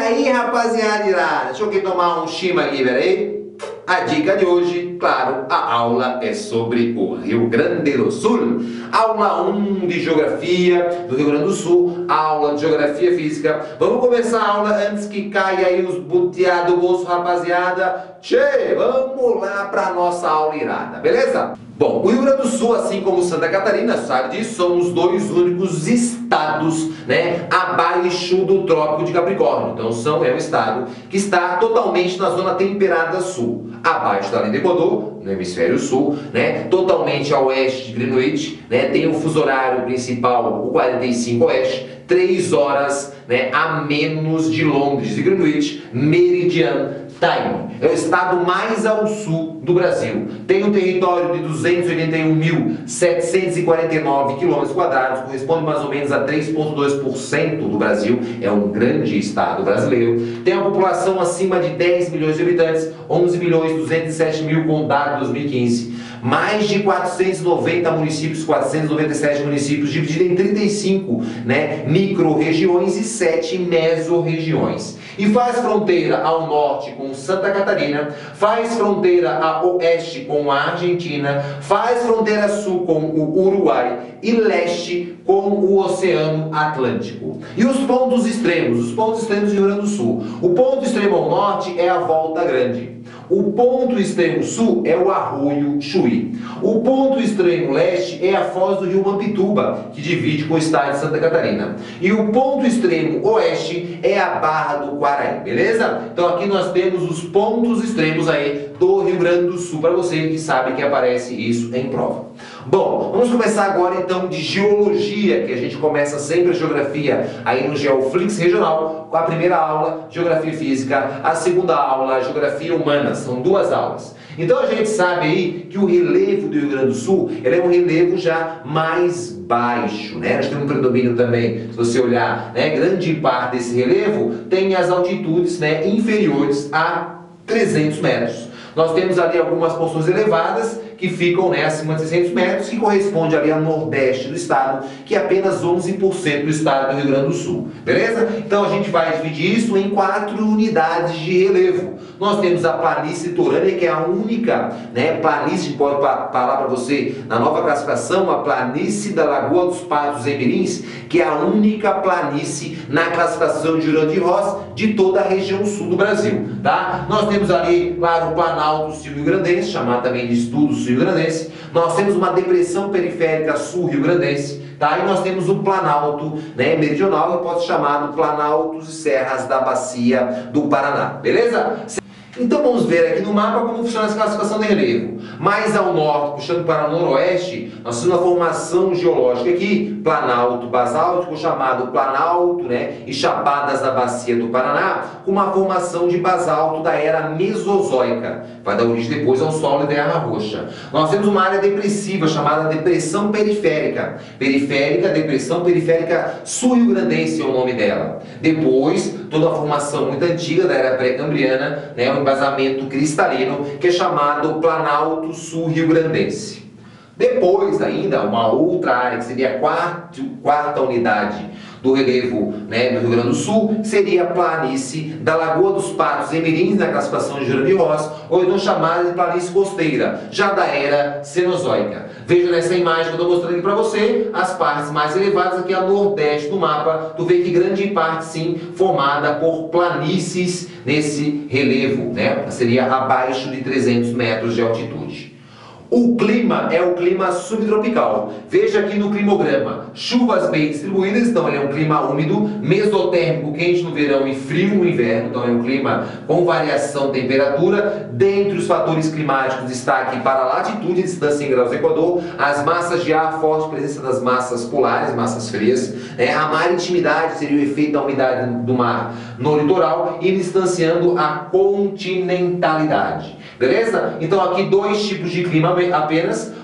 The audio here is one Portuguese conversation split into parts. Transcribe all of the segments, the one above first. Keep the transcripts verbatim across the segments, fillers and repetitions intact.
aí, rapaziada irada, deixa eu aqui tomar um chima aqui, peraí. A dica de hoje, claro, a aula é sobre o Rio Grande do Sul. Aula um de Geografia do Rio Grande do Sul, aula de Geografia Física. Vamos começar a aula antes que caia aí os buteados do bolso, rapaziada. Tchê, vamos lá para nossa aula irada, beleza? Bom, o Rio Grande do Sul, assim como Santa Catarina, sabe disso, são os dois únicos estados, né, abaixo do Trópico de Capricórnio. Então são, é um estado que está totalmente na zona temperada sul, abaixo da linha do Equador, no hemisfério sul, né, totalmente a oeste de Greenwich, né, tem o fuso horário principal, o quarenta e cinco oeste, três horas, né, a menos de Londres e Greenwich, Meridian Time. É o estado mais ao sul do Brasil. Tem um território de duzentos e oitenta e um mil setecentos e quarenta e nove quilômetros quadrados, corresponde mais ou menos a três vírgula dois por cento do Brasil. É um grande estado brasileiro. Tem uma população acima de dez milhões de habitantes, onze milhões duzentos e sete mil com dado de dois mil e quinze. Mais de quatrocentos e noventa municípios, quatrocentos e noventa e sete municípios, divididos em trinta e cinco, né, micro-regiões e sete mesorregiões. E faz fronteira ao norte com Santa Catarina, faz fronteira a oeste com a Argentina, faz fronteira sul com o Uruguai e leste com o Oceano Atlântico. E os pontos extremos, os pontos extremos do Rio Grande do Sul. O ponto extremo ao norte é a Volta Grande. O ponto extremo sul é o Arroio Chuí. O ponto extremo leste é a foz do rio Mampituba, que divide com o estado de Santa Catarina. E o ponto extremo oeste é a Barra do Quaraí, beleza? Então aqui nós temos os pontos extremos aí do Rio Grande do Sul, para você que sabe que aparece isso em prova. Bom, vamos começar agora então de geologia, que a gente começa sempre a geografia aí no Geoflix Regional, com a primeira aula, Geografia Física, a segunda aula, Geografia Humana, são duas aulas. Então a gente sabe aí que o relevo do Rio Grande do Sul, ele é um relevo já mais baixo, né? Nós temos um predomínio também, se você olhar, né, grande parte desse relevo tem as altitudes, né, inferiores a trezentos metros. Nós temos ali algumas porções elevadas que ficam, né, acima de seiscentos metros, que corresponde ali ao nordeste do estado, que é apenas onze por cento do estado do Rio Grande do Sul. Beleza? Então a gente vai dividir isso em quatro unidades de relevo. Nós temos a planície litorânea, que é a única, né, planície, pode falar para você, na nova classificação, a planície da Lagoa dos Patos em Mirins, que é a única planície na classificação de Jurandir-Ross de toda a região sul do Brasil. Tá? Nós temos ali, claro, o Planalto Sul-Rio-Grandense, chamado também de Estudo Sul-Rio-Grandense. Nós temos uma depressão periférica sul-rio-grandense, tá? E nós temos o Planalto, né, meridional, que pode ser chamado Planaltos e Serras da Bacia do Paraná, beleza? Então vamos ver aqui no mapa como funciona essa classificação de relevo. Mais ao norte, puxando para o noroeste, nós temos uma formação geológica aqui, planalto basáltico, chamado planalto, né, e chapadas da bacia do Paraná, com uma formação de basalto da era mesozoica. Vai dar origem depois ao solo de terra roxa. Nós temos uma área depressiva chamada depressão periférica. Periférica, depressão periférica sul-rio-grandense é o nome dela. Depois, toda a formação muito antiga da era pré-cambriana, né, um embasamento cristalino, que é chamado Planalto Sul-Rio-Grandense. Depois ainda, uma outra área, que seria a quarta, quarta unidade do relevo, né, do Rio Grande do Sul, seria a planície da Lagoa dos Patos em Mirins, na classificação de Jurandir-Ross, ou então chamada de planície costeira, já da era Cenozoica. Veja nessa imagem que eu estou mostrando aqui para você, as partes mais elevadas aqui a nordeste do mapa, tu vê que grande parte sim formada por planícies nesse relevo, né, seria abaixo de trezentos metros de altitude. O clima é o clima subtropical. Veja aqui no climograma, chuvas bem distribuídas, então ele é um clima úmido, mesotérmico, quente no verão e frio no inverno, então é um clima com variação de temperatura. Dentre os fatores climáticos, destaque para a latitude, distância em graus do Equador, as massas de ar, forte presença das massas polares, massas frias, né? A maritimidade seria o efeito da umidade do mar no litoral e distanciando a continentalidade. Beleza? Então aqui dois tipos de clima apenas,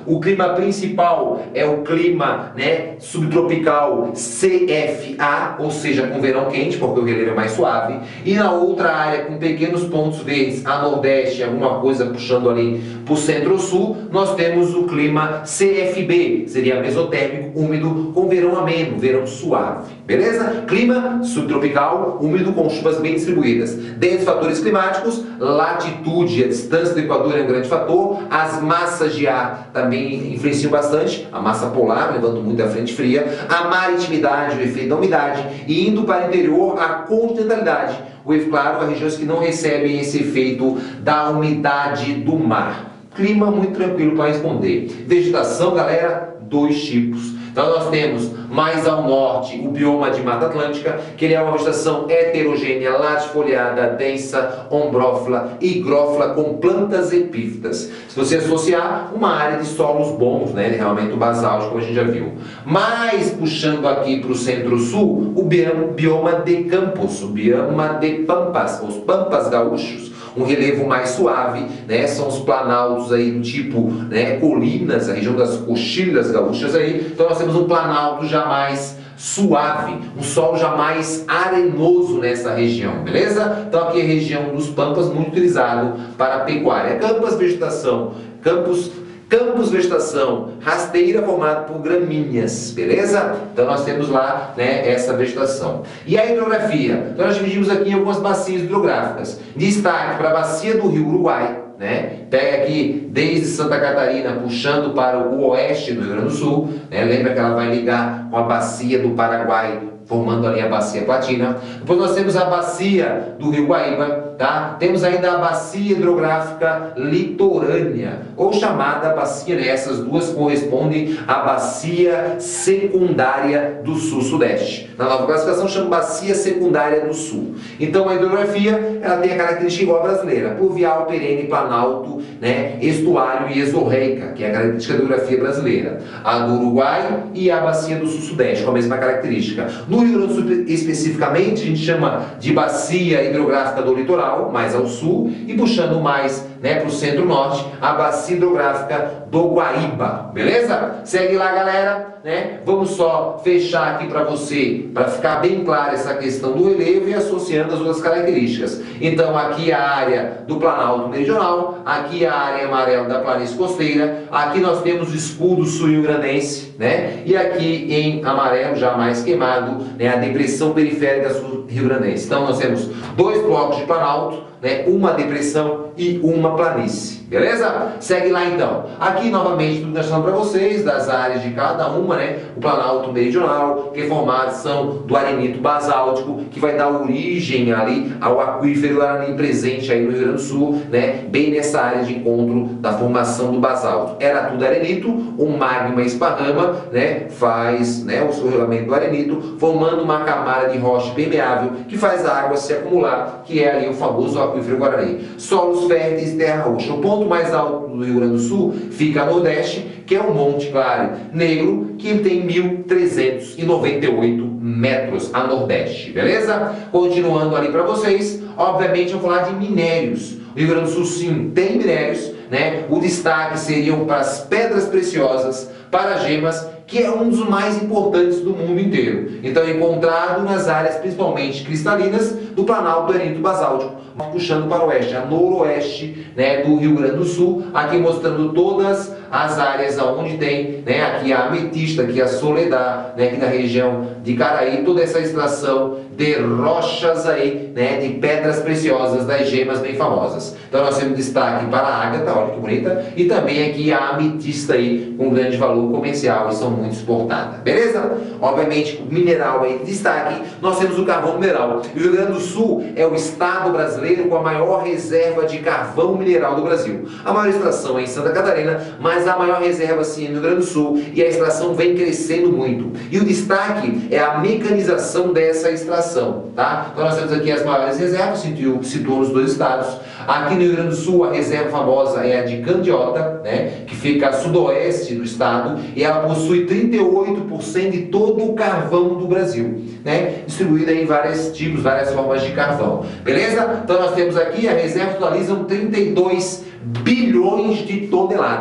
O clima principal é o clima, né, subtropical C F A, ou seja, com verão quente, porque o relevo é mais suave. E na outra área, com pequenos pontos verdes, a nordeste, alguma coisa puxando ali para o centro-sul, nós temos o clima C F B, seria mesotérmico, úmido, com verão ameno, verão suave. Beleza? Clima subtropical, úmido, com chuvas bem distribuídas. Dentre os fatores climáticos, latitude, a distância do Equador é um grande fator, as massas de ar também influenciam bastante, a massa polar, levando muito à frente fria, a maritimidade, o efeito da umidade, e indo para o interior, a continentalidade. O claro, as regiões que não recebem esse efeito da umidade do mar. Clima muito tranquilo para responder. Vegetação, galera, dois tipos. Então nós temos mais ao norte o bioma de Mata Atlântica, que ele é uma vegetação heterogênea, latifoliada, densa, ombrófila, higrófila, com plantas epífitas. Se você associar, uma área de solos bons, né, de realmente basáltico, como a gente já viu. Mas puxando aqui para o centro-sul, o bioma de Campos, o bioma de Pampas, os Pampas gaúchos. Um relevo mais suave, né? São os planaltos aí do tipo, né, colinas, a região das coxilhas gaúchas aí. Então nós temos um planalto já mais suave, um solo já mais arenoso nessa região, beleza? Então aqui é a região dos Pampas, muito utilizado para a pecuária. Campos, vegetação, campos Campos, vegetação rasteira formada por gramíneas, beleza? Então nós temos lá, né, essa vegetação. E a hidrografia? Então nós dividimos aqui em algumas bacias hidrográficas. Destaque para a bacia do Rio Uruguai, né? Pega aqui desde Santa Catarina, puxando para o oeste do Rio Grande do Sul, né? Lembra que ela vai ligar com a bacia do Paraguai, formando ali a bacia platina. Depois nós temos a bacia do Rio Guaíba, tá? Temos ainda a bacia hidrográfica litorânea, ou chamada bacia, né? Essas duas correspondem à bacia secundária do sul-sudeste. Na nova classificação chama bacia secundária do sul. Então a hidrografia, ela tem a característica igual à brasileira, pluvial, perene, planalto, né? Estuário e exorreica, que é a característica da hidrografia brasileira. A do Uruguai e a bacia do sul-sudeste, com a mesma característica. No Rio Grande do Sul, especificamente, a gente chama de bacia hidrográfica do litoral, mais ao sul, e puxando mais, né, para o centro-norte, a bacia hidrográfica do Guaíba, beleza? Segue lá, galera, né? Vamos só fechar aqui para você, para ficar bem clara essa questão do relevo e associando as outras características. Então, aqui a área do Planalto Meridional, aqui a área amarela da planície costeira, aqui nós temos o escudo sul-rio-grandense, né? E aqui em amarelo, já mais queimado, né, a depressão periférica sul-rio-grandense. Então, nós temos dois blocos de Planalto, né, uma depressão e uma planície, beleza? Segue lá então. Aqui novamente tudo nós falamos para vocês das áreas de cada uma, né? O Planalto Meridional, que é formação do arenito basáltico, que vai dar origem ali ao aquífero ali presente aí no Rio Grande do Sul, né? Bem nessa área de encontro da formação do basalto. Era tudo arenito, o magma esparrama, né? Faz, né, o escorregamento do arenito, formando uma camada de rocha permeável que faz a água se acumular, que é ali o famoso aquífero Guarani. Solos férteis e terra roxa. O ponto mais alto do Rio Grande do Sul fica a nordeste, que é o Monte Claro Negro, que tem mil trezentos e noventa e oito metros a nordeste, beleza? Continuando ali para vocês, obviamente eu vou falar de minérios. O Rio Grande do Sul sim tem minérios, né? O destaque seriam para as pedras preciosas, para gemas, que é um dos mais importantes do mundo inteiro. Então, encontrado nas áreas principalmente cristalinas do Planalto do Arenito Basáltico, puxando para o oeste, a noroeste, né, do Rio Grande do Sul, aqui mostrando todas as áreas onde tem, né, aqui a ametista, aqui a Soledad, né, aqui na região de Caraí, toda essa extração de rochas aí, né, de pedras preciosas, das gemas bem famosas. Então nós temos destaque para a ágata, olha que bonita, e também aqui a ametista aí, com grande valor comercial, e são muito exportadas, beleza? Obviamente, o mineral aí de destaque, nós temos o carvão mineral. E o Rio Grande do Sul é o estado brasileiro com a maior reserva de carvão mineral do Brasil. A maior extração é em Santa Catarina, mas a maior reserva sim no Rio Grande do Sul, e a extração vem crescendo muito. E o destaque é a mecanização dessa extração, tá? Então nós temos aqui as maiores reservas, situam nos dois estados. Aqui no Rio Grande do Sul, a reserva famosa é a de Candiota, né, que fica a sudoeste do estado, e ela possui trinta e oito por cento de todo o carvão do Brasil, né, distribuída em vários tipos, várias formas de carvão, beleza? Então nós temos aqui, a reserva totaliza trinta e dois bilhões de toneladas.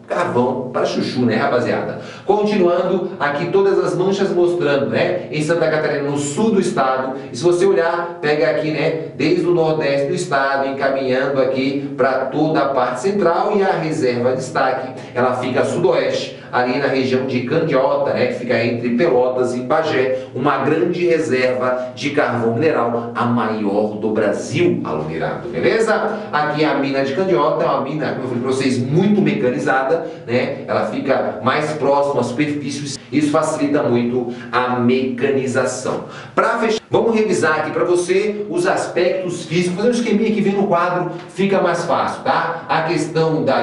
Carvão para chuchu, né, rapaziada? Continuando, aqui todas as manchas mostrando, né, em Santa Catarina, no sul do estado. E se você olhar, pega aqui, né, desde o nordeste do estado, encaminhando aqui para toda a parte central, e a reserva de destaque, ela fica a sudoeste, ali na região de Candiota, né, que fica entre Pelotas e Bagé, uma grande reserva de carvão mineral, a maior do Brasil, aluminado, beleza? Aqui a mina de Candiota é uma mina, como eu falei para vocês, muito mecanizada, né? Ela fica mais próxima à superfície, isso facilita muito a mecanização. Para fechar, vamos revisar aqui para você os aspectos físicos, fazer um esqueminha que vem no quadro, fica mais fácil, tá? A questão da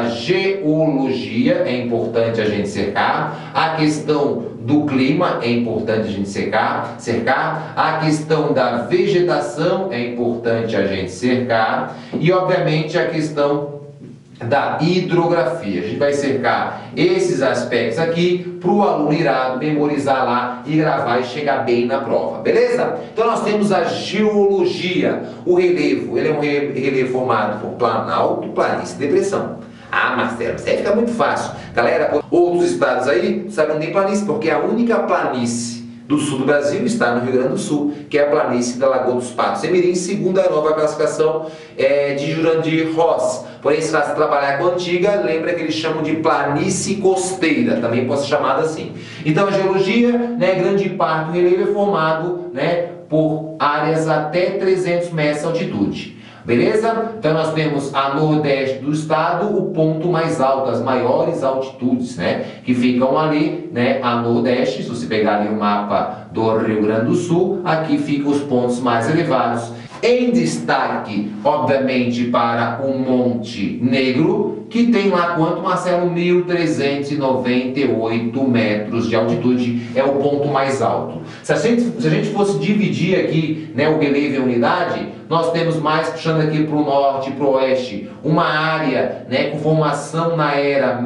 geologia é importante a gente cercar, a questão do clima é importante a gente cercar, cercar, a questão da vegetação é importante a gente cercar e, obviamente, a questão da hidrografia. A gente vai cercar esses aspectos aqui para o aluno irado memorizar lá e gravar e chegar bem na prova, beleza? Então nós temos a geologia, o relevo, ele é um relevo formado por planalto, planície e depressão. Ah, Marcelo, isso aí fica muito fácil. Galera, outros estados aí, sabe, não tem planície, porque a única planície do sul do Brasil está no Rio Grande do Sul, que é a planície da Lagoa dos Patos Semirim, segundo a nova classificação é, de Jurandir Ross. Porém, se você trabalhar com a antiga, lembra que eles chamam de planície costeira, também pode ser chamada assim. Então, a geologia, né, grande parte do relevo é formado, né, por áreas até trezentos metros de altitude. Beleza? Então nós temos a nordeste do estado, o ponto mais alto, as maiores altitudes, né? Que ficam ali, né? A nordeste, se você pegar ali o mapa do Rio Grande do Sul, aqui ficam os pontos mais elevados. Em destaque, obviamente, para o Monte Negro, que tem lá quanto, Marcelo? mil trezentos e noventa e oito metros de altitude, é o ponto mais alto. Se a gente, se a gente fosse dividir aqui, né, o relevo em unidade, nós temos mais, puxando aqui para o norte e para o oeste, uma área, né, com formação na era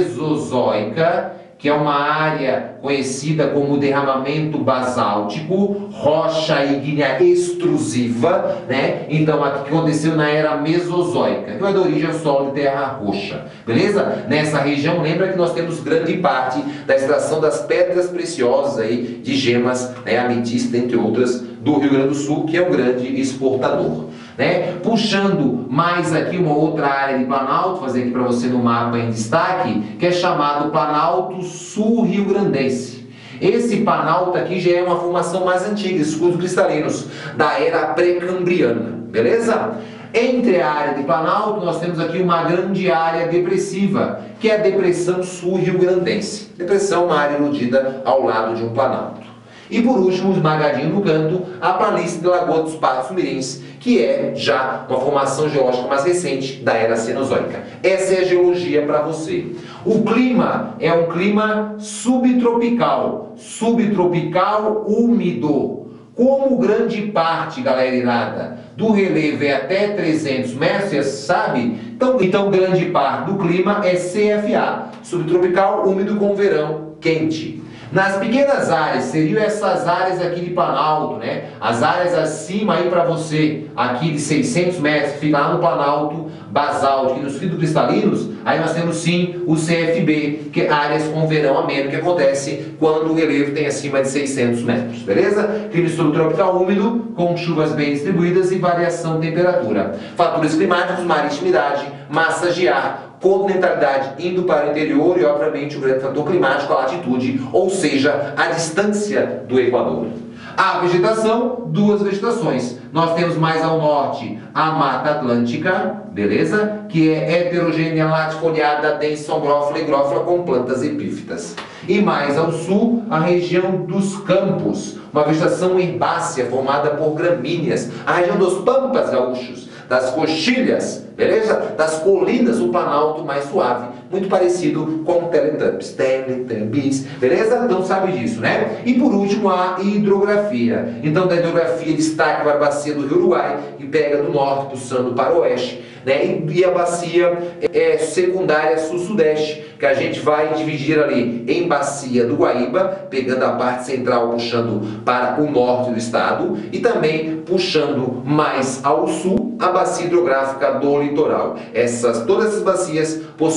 Mesozoica, que é uma área conhecida como derramamento basáltico, rocha ígnea extrusiva, né? Então, aqui que aconteceu na era Mesozoica, que vai dar origem ao solo de terra roxa, beleza? Nessa região, lembra que nós temos grande parte da extração das pedras preciosas aí, de gemas, né, ametista, entre outras, do Rio Grande do Sul, que é um grande exportador. Né? Puxando mais aqui uma outra área de Planalto, fazer aqui para você no mapa em destaque, que é chamado Planalto Sul-Rio-Grandense. Esse Planalto aqui já é uma formação mais antiga, escudos cristalinos, da era pré-cambriana, beleza? Entre a área de Planalto, nós temos aqui uma grande área depressiva, que é a Depressão Sul-Rio-Grandense. Depressão, uma área iludida ao lado de um Planalto. E por último, esmagadinho no canto, a planície da Lagoa dos Patos Mirins, que é já uma formação geológica mais recente da era Cenozoica. Essa é a geologia para você. O clima é um clima subtropical, subtropical úmido. Como grande parte, galera irada, do relevo é até trezentos metros, você sabe? Então, então grande parte do clima é C F A, subtropical úmido com verão quente. Nas pequenas áreas, seriam essas áreas aqui de Planalto, né? As áreas acima aí para você, aqui de seiscentos metros, que fica lá no Planalto basáltico e nos fios cristalinos, aí nós temos sim o C F B, que é áreas com verão ameno, que acontece quando o relevo tem acima de seiscentos metros, beleza? Clima subtropical úmido, com chuvas bem distribuídas e variação de temperatura. Fatores climáticos, maristimidade, massas de ar, continentalidade indo para o interior e, obviamente, o grande fator climático, a latitude, ou seja, a distância do Equador. A vegetação, duas vegetações. Nós temos mais ao norte a Mata Atlântica, beleza? Que é heterogênea, latifoliada, densa, ombrófila e grófila com plantas epífitas. E mais ao sul, a região dos campos, uma vegetação herbácea formada por gramíneas. A região dos pampas gaúchos, das coxilhas, beleza? Das colinas, o Planalto mais suave, muito parecido com o Teletubbies, Teletubbies, beleza? Então sabe disso, né? E por último, a hidrografia. Então da hidrografia destaca para a bacia do Rio Uruguai, que pega do norte, puxando para o oeste, né? E a bacia é secundária sul-sudeste, que a gente vai dividir ali em bacia do Guaíba, pegando a parte central, puxando para o norte do estado, e também puxando mais ao sul, a bacia hidrográfica do litoral. Essas, todas essas bacias possuem a mesma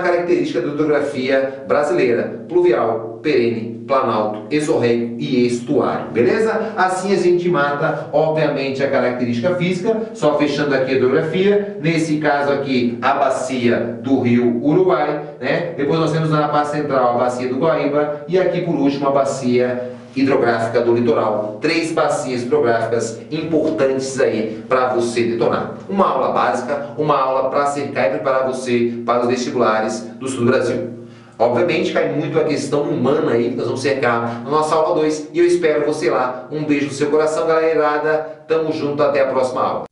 característica da hidrografia brasileira: pluvial, perene, planalto, exorreico e estuário, beleza? Assim a gente mata, obviamente, a característica física, só fechando aqui a hidrografia, nesse caso aqui, a bacia do rio Uruguai, né? Depois nós temos na parte central a bacia do Guaíba e aqui, por último, a bacia hidrográfica do litoral. Três bacias hidrográficas importantes aí para você detonar. Uma aula básica, uma aula para cercar e preparar você para os vestibulares do sul do Brasil. Obviamente cai muito a questão humana aí que nós vamos cercar na nossa aula dois e eu espero você lá. Um beijo no seu coração, galera. Tamo junto, até a próxima aula.